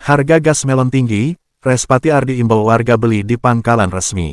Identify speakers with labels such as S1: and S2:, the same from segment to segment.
S1: Harga gas melon tinggi, Respati Ardi imbau warga beli di pangkalan resmi.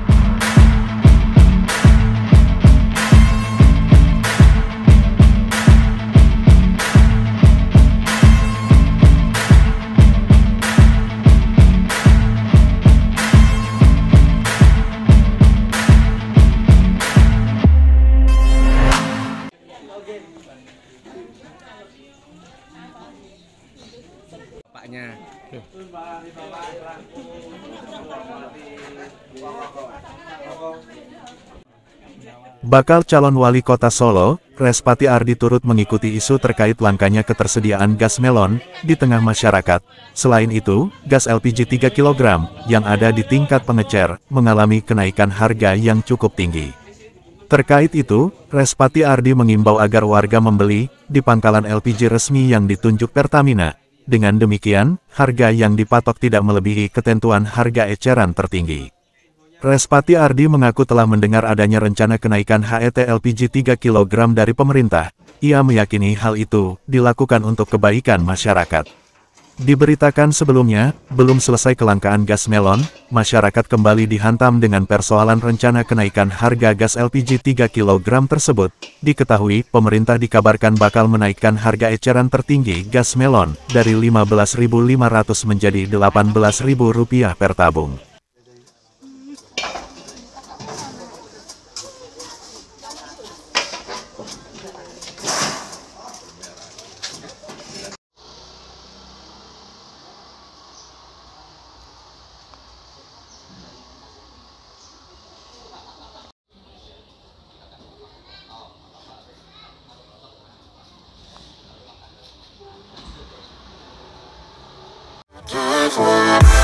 S1: Bakal calon wali kota Solo, Respati Ardi turut mengikuti isu terkait langkanya ketersediaan gas melon di tengah masyarakat. Selain itu, gas LPG 3 kg yang ada di tingkat pengecer mengalami kenaikan harga yang cukup tinggi. Terkait itu, Respati Ardi mengimbau agar warga membeli di pangkalan LPG resmi yang ditunjuk Pertamina. Dengan demikian, harga yang dipatok tidak melebihi ketentuan harga eceran tertinggi. Respati Ardi mengaku telah mendengar adanya rencana kenaikan HET LPG 3 kg dari pemerintah. Ia meyakini hal itu dilakukan untuk kebaikan masyarakat. Diberitakan sebelumnya, belum selesai kelangkaan gas melon, masyarakat kembali dihantam dengan persoalan rencana kenaikan harga gas LPG 3 kg tersebut. Diketahui, pemerintah dikabarkan bakal menaikkan harga eceran tertinggi gas melon dari Rp15.500 menjadi Rp18.000 per tabung.
S2: Just wanna